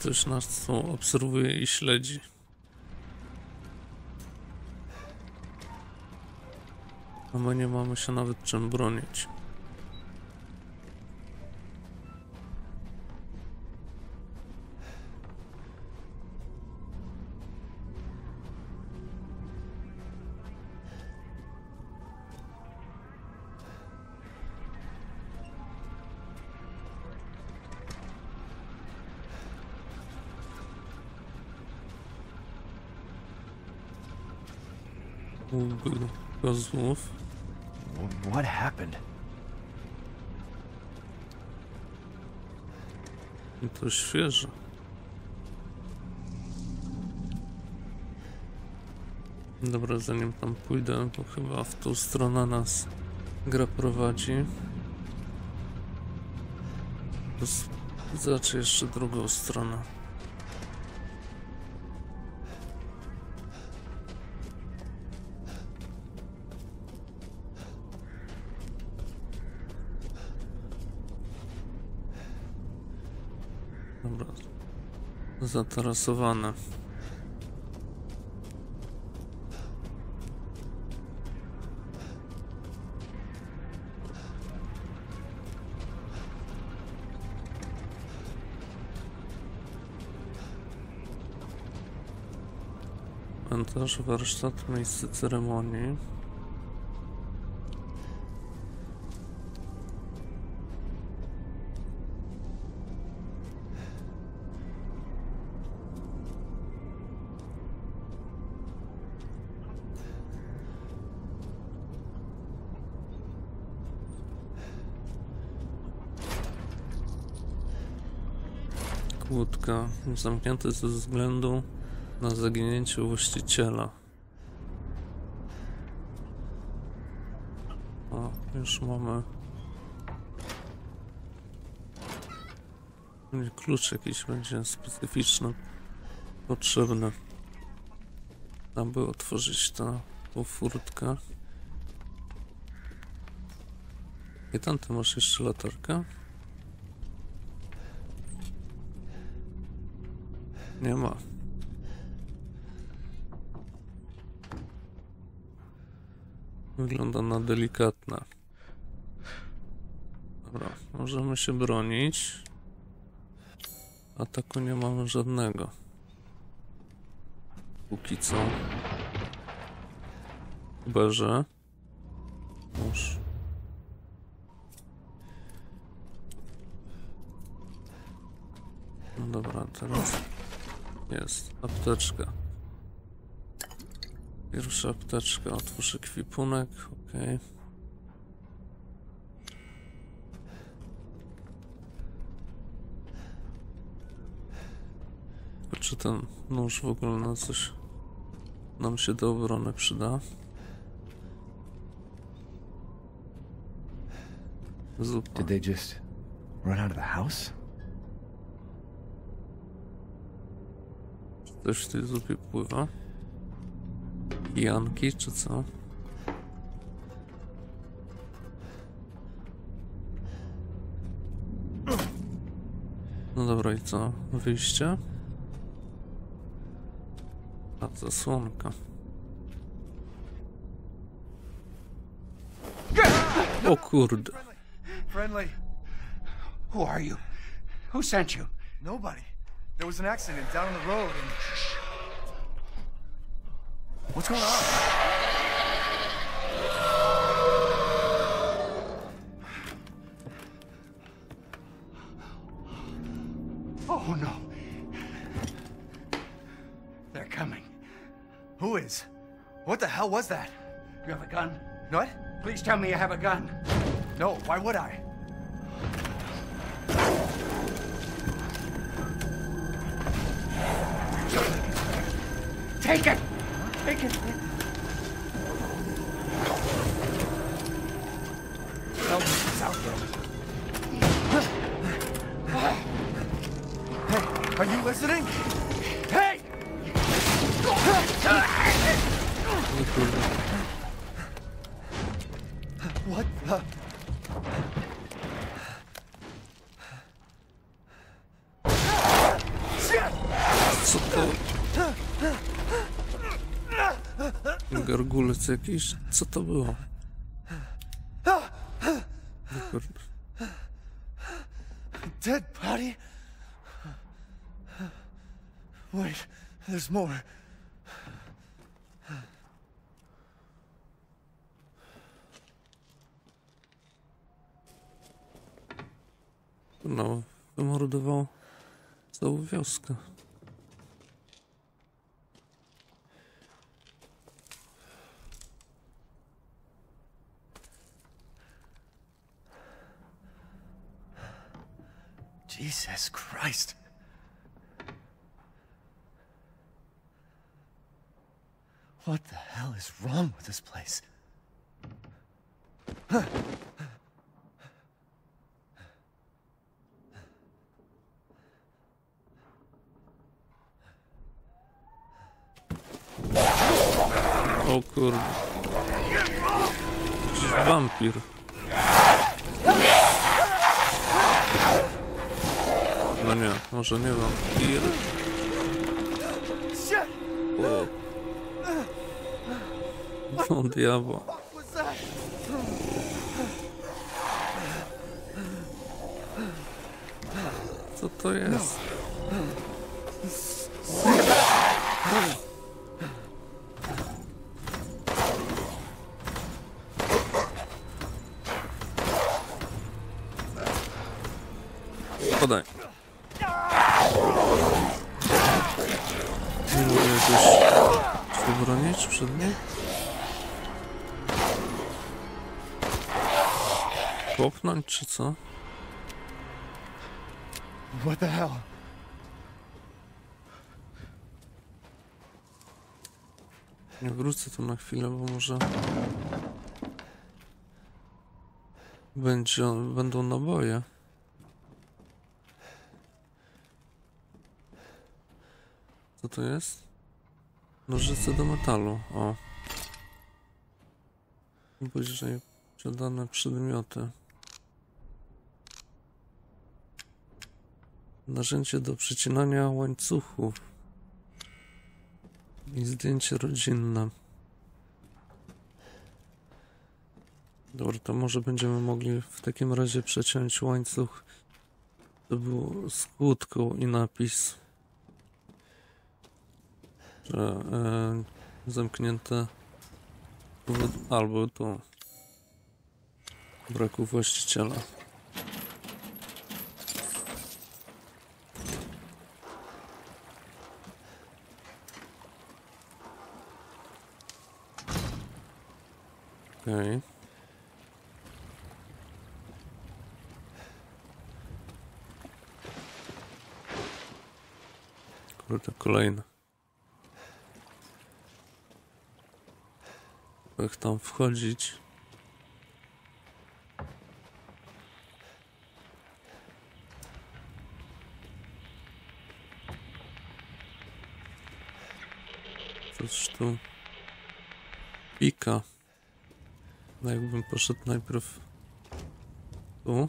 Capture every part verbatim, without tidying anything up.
Ktoś nas tu obserwuje i śledzi. A my nie mamy się nawet czym bronić. Był kozłów. What happened? I to świeże. Dobra, zanim tam pójdę, bo chyba w tą stronę nas gra prowadzi. To zobaczę jeszcze drugą stronę. Dobra, zatarasowane. Cmentarz, warsztat, miejsce ceremonii. Kłódka zamknięte ze względu na zaginięcie właściciela. O, już mamy klucz jakiś będzie specyficzny, potrzebny, aby otworzyć tę furtkę. I tam ty masz jeszcze latarkę? Nie ma. Wygląda na delikatne. Dobra, możemy się bronić. Ataku nie mamy żadnego. Póki co. Chyba że... Już. No dobra, teraz jest apteczka. Pierwsza apteczka, otwórz ekwipunek, ok. Czy ten nóż w ogóle na coś nam się do obrony przyda? Zupa. Did they just run out of the house? Coś w tej zupie pływa? Janki czy co? No dobra, i co? Wyjście? A zasłonka. O kurde. Friendly. Who are you? Who sent you? Nobody. There was an accident down the road and... What's going on? Oh no. They're coming. Who is? What the hell was that? You have a gun? What? Please tell me you have a gun. No, why would I? Take it! Take it! No, it's out there. Hey, are you listening? Hey! What the... Shit! Gargulec jakiś? Co to było? Kurde. Dead body? Wait, there's more. No, wymordował całą wioskę. Jesus Christ. What the hell is wrong with this place? O kurde. Jakiś wampir. No nie, może nie wampir. O. O diabła. Co to jest? Podaj. Nie mogę jakoś się bronić przed nim? Popchnąć czy co? What the hell? Nie wrócę tu na chwilę, bo może będzie, będą naboje. Co to jest? Nożyce do metalu. O. Później sprzedane przedmioty. Narzędzie do przycinania łańcuchów. I zdjęcie rodzinne. Dobra, to może będziemy mogli w takim razie przeciąć łańcuch. To był z kłódką i napis, że e, zamknięte albo to braku właściciela. Okej. Okay. Kurde, kolejne. Jak tam wchodzić? Coś tu pika. No jakbym poszedł najpierw tu.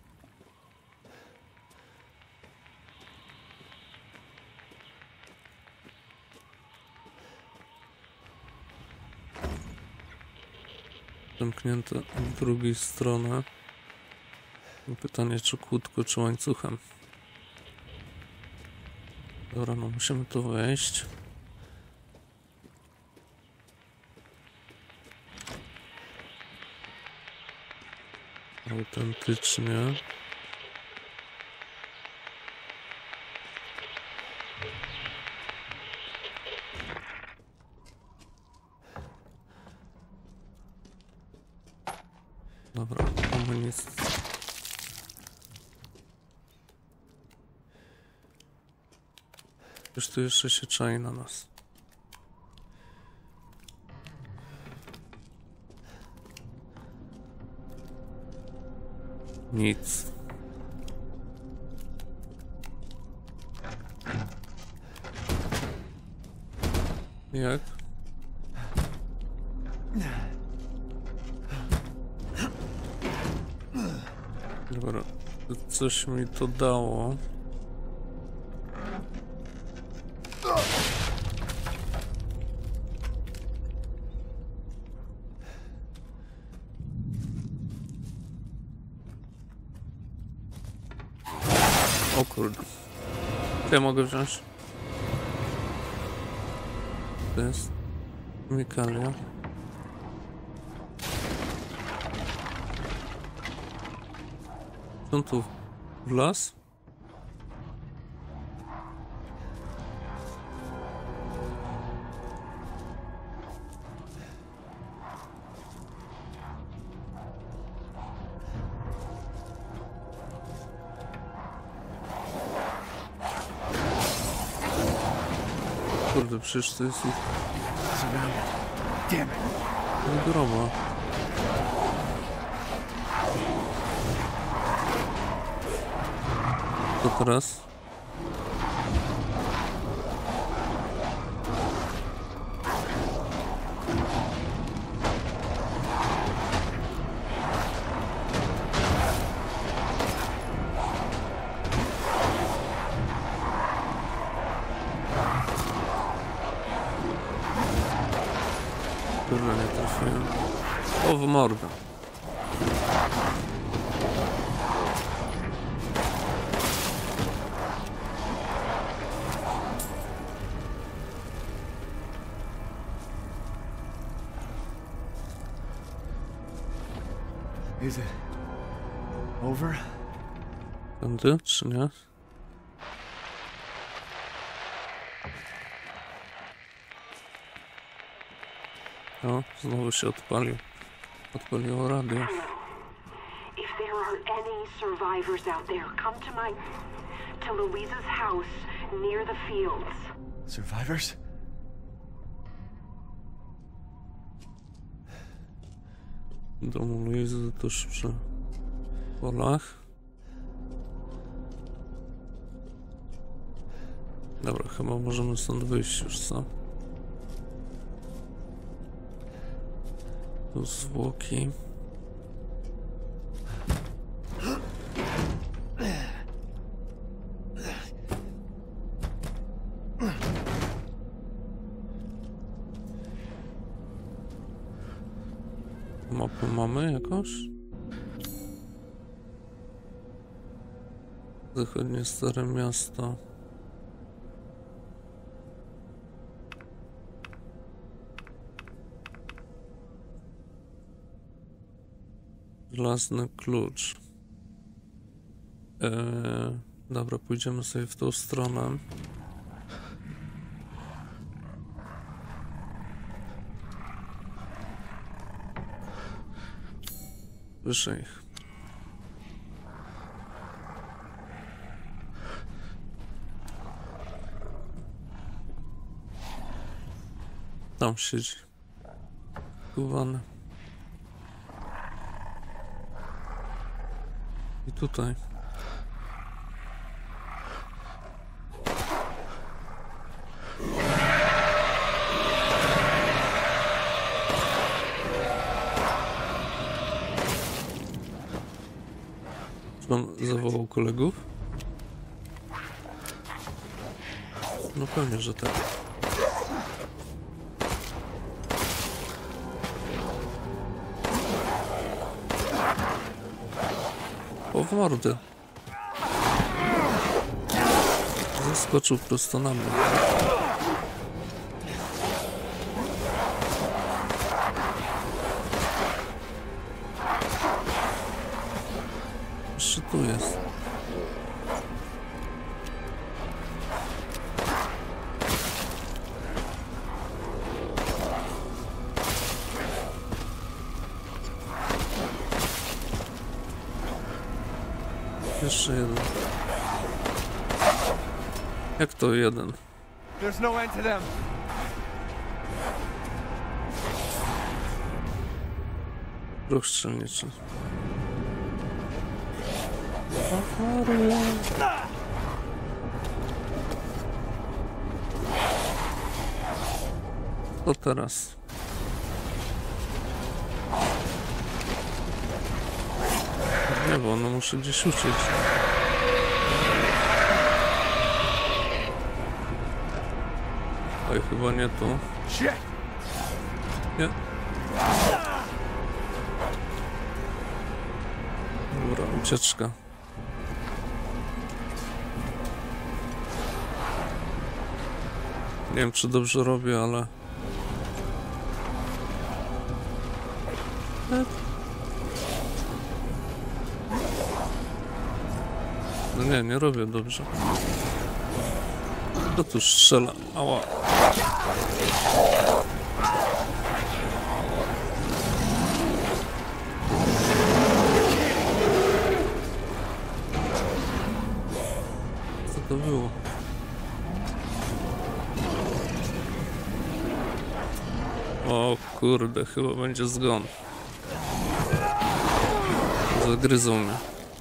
Zamknięte z drugiej strony. Pytanie, czy kłódką, czy łańcuchem. Dobra, no musimy tu wejść. Autentycznie. Dobra, amunicja. Już tu jeszcze się czai na nas. Nic. Jak? Dobra, coś mi to dało. O kurde. Co ja mogę wziąć? To jest chemikalia. Są tu w las? Kurde, przecież to jest ich Surrounded. Damn it. groba. Co teraz? Kurwa, nie trafiłem. O, w mordę. Is it over? Tędy, czy nie? O, znowu się odpalił. Odpaliło radio. If there are any survivors out there, come to my... to Louisa's house near the fields. Survivors? Domu Luizy tuż przy polach. Dobra, chyba możemy stąd wyjść już, co? Tu zwłoki. Mapę mamy jakoś? Zachodnie Stare Miasto. Żelazny klucz. Eee, dobra, pójdziemy sobie w tą stronę. Wyżej ich. Tam siedzi. Kuwany. I tutaj. Czy on zawołał kolegów? No pewnie, że tak. O, w mordę. Zaskoczył prosto na mnie. Jeszcze tu jest. Jeszcze jeden. Jak to jeden? There's no end to them. Ruch strzelniczy. Co teraz? Nie, bo ono muszę gdzieś uciec. Oj, chyba nie tu. Shit! Nie. Dobra, ucieczka. Nie wiem, czy dobrze robię, ale... E. No nie, nie robię dobrze. Kto tu strzela? Ała. Co to było? O kurde, chyba będzie zgon. Zagryzą mnie.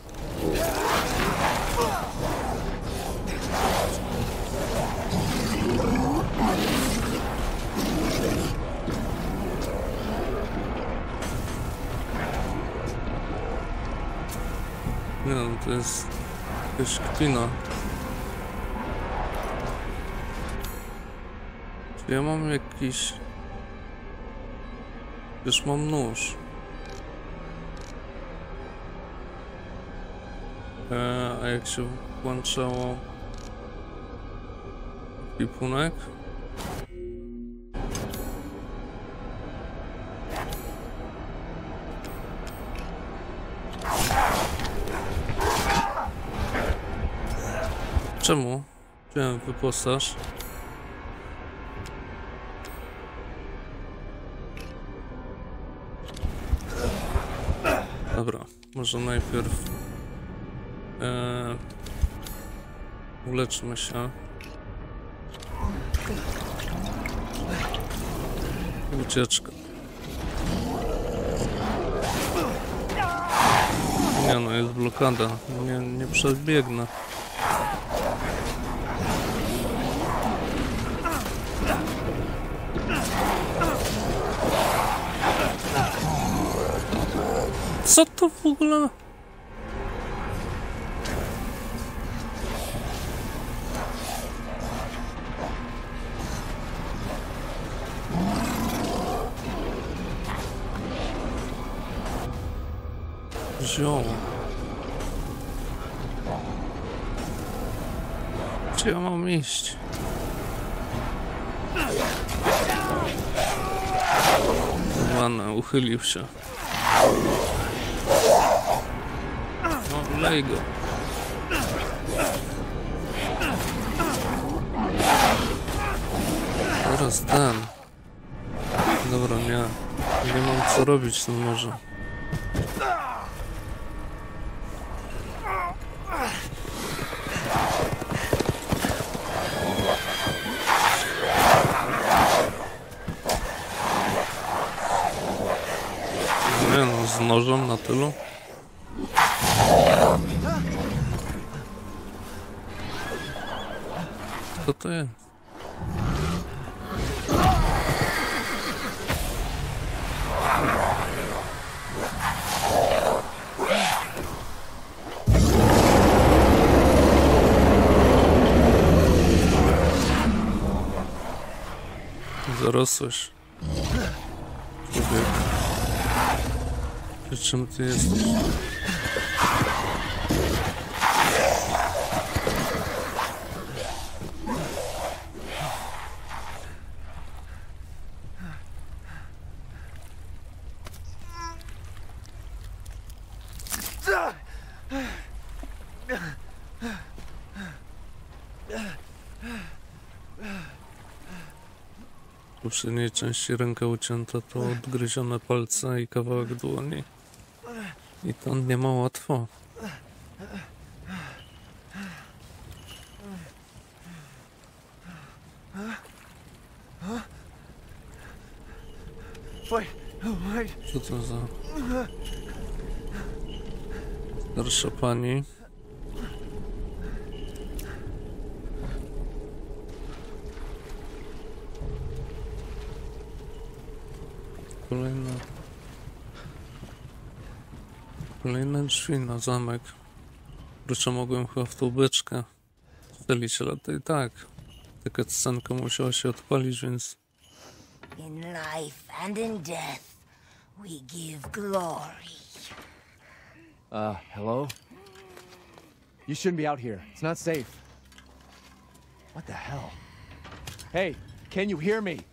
Nie no, to jest jakaś kpina. Czy ja mam jakiś... Już mam nóż. E, a jak się włączało ekwipunek? Czemu? Wziąłem wyposaż. Dobra, może najpierw e, uleczmy się. Ucieczka. Nie no, jest blokada. Nie, nie przebiegnę. Co to w ogóle? Zioło. Gdzie ja mam iść? Ładne, uchylił się. No, lej go. Teraz ten. Dobra, nie. Nie mam co robić w tym morzu. Nie no, z nożem na tylu. Co to jest? Zarosłeś. Człowiek. Przy czym ty jesteś? W poprzedniej części ręka ucięta to odgryzione palce i kawałek dłoni. I to nie ma łatwo. Co to za... Starsza pani. Kolejne... Kolejne drzwi na zamek. Kurczę, mogłem chyba w tą beczkę strzelić, ale to i tak. Taka scenka musiała się odpalić, więc... In life and in death, we give glory. Uh, hello? You shouldn't be out here. It's not safe. What the hell? Hey, Can you hear me?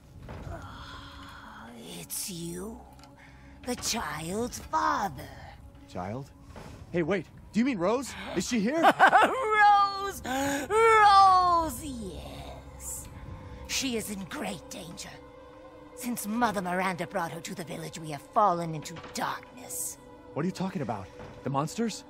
It's you, the child's father. Child? Hey, wait. Do you mean Rose? Is she here? Rose! Rose, yes. She is in great danger. Since Mother Miranda brought her to the village, we have fallen into darkness. What are you talking about? The monsters?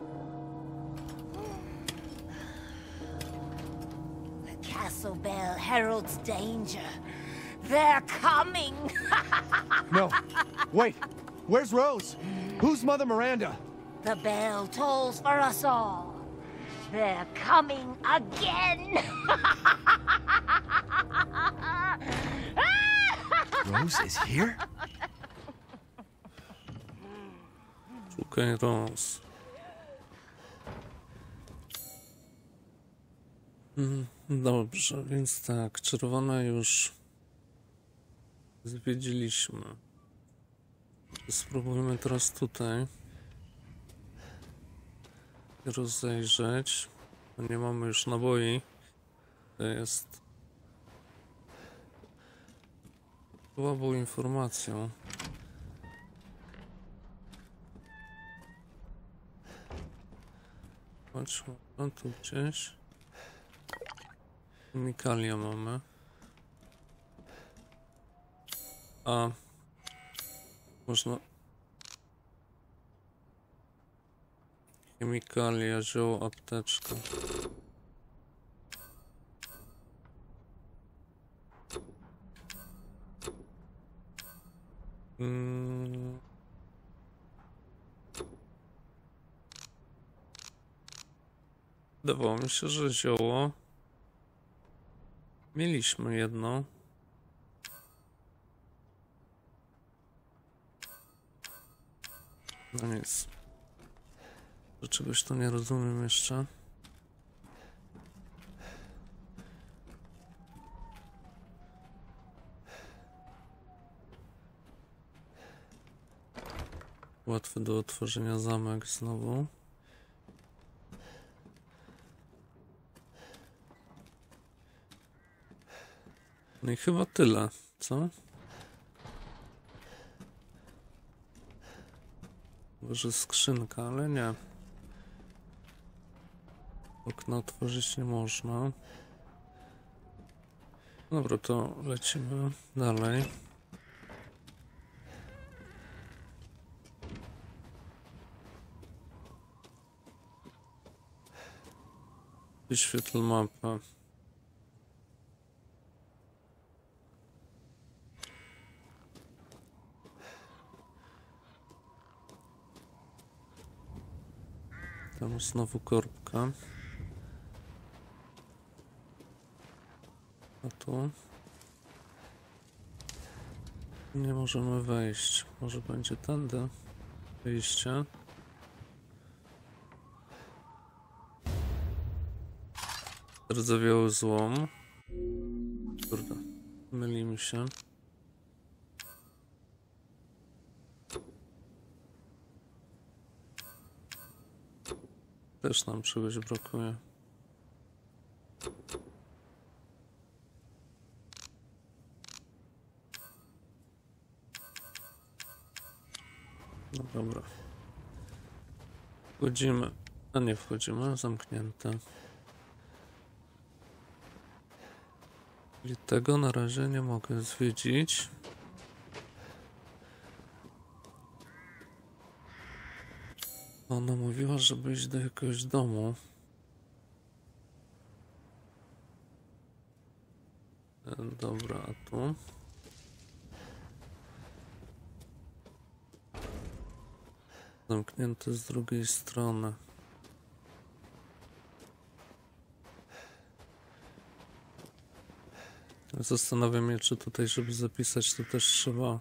The castle bell heralds danger. They're coming! No. Wait. Where's Rose? Who's Mother Miranda? The bell tolls for us all. They're coming again! Rose is here? Szukaj Rose. Mm, Dobrze, więc tak, czerwone już zwiedziliśmy. Spróbujmy teraz tutaj rozejrzeć. Nie mamy już naboi. To jest słabą informacją. Chodźmy, no tu gdzieś. Chemikalia mamy. A można... Chemikalia, zioło, apteczka. Hmm. Wydawało mi się, że zioło mieliśmy jedno. No nic. Do czegoś to nie rozumiem jeszcze. Łatwy do otworzenia zamek znowu. No i chyba tyle, co? Może skrzynka, ale nie. Okno otworzyć nie można. Dobra, to lecimy dalej. Wyświetl mapę. Tam znowu korbka. A tu nie możemy wejść. Może będzie tędy wyjście. Rdzawiały złom. Kurde, myli mi się. Też nam czegoś brakuje. No dobra. Wchodzimy. A nie wchodzimy, zamknięte. I tego na razie nie mogę zwiedzić. Ona mówiła, żeby iść do jakiegoś domu. E, dobra, a tu? Zamknięte z drugiej strony. Zastanawiam się, czy tutaj, żeby zapisać, to też trzeba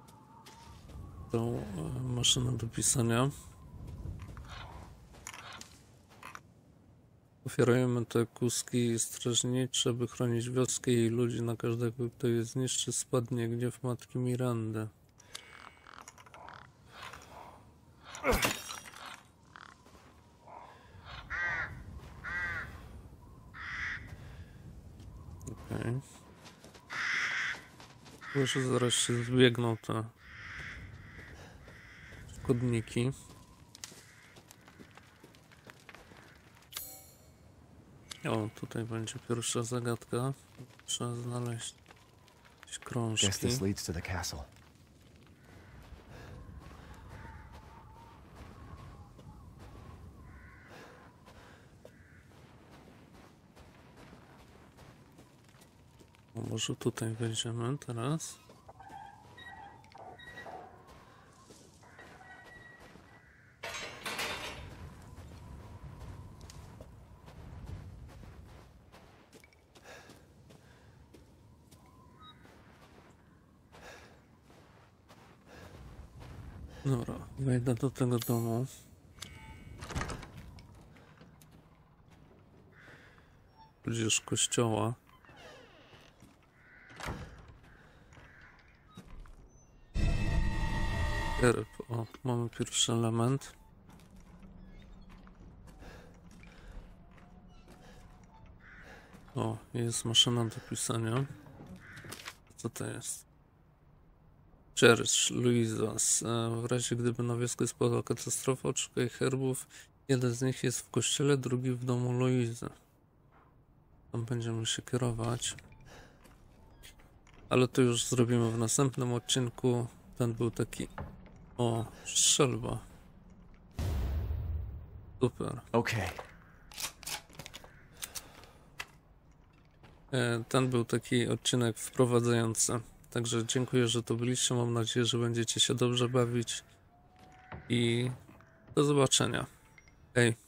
tą e, maszynę do pisania. Ofiarujemy te kuski strażnicze, by chronić wioskę i jej ludzi. Na każdego, kto je zniszczy, spadnie gniew matki Mirandy. Okej. Tylko, że zaraz się zbiegną te szkodniki. O, tutaj będzie pierwsza zagadka. Trzeba znaleźć jakieś krążki. Guess this leads to the castle. O, może tutaj wejdziemy teraz. Dobra, wejdę do tego domu. Tudzież kościoła. Herb. O, mamy pierwszy element. O, jest maszyna do pisania. Co to jest? Church, Louisas. W razie gdyby na wioskę spadła katastrofa, odszukaj herbów. Jeden z nich jest w kościele, drugi w domu Louisy. Tam będziemy się kierować. Ale to już zrobimy w następnym odcinku. Ten był taki... O, strzelba. Super. Okay. Ten był taki odcinek wprowadzający. Także dziękuję, że to byliście. Mam nadzieję, że będziecie się dobrze bawić. I do zobaczenia. Hej.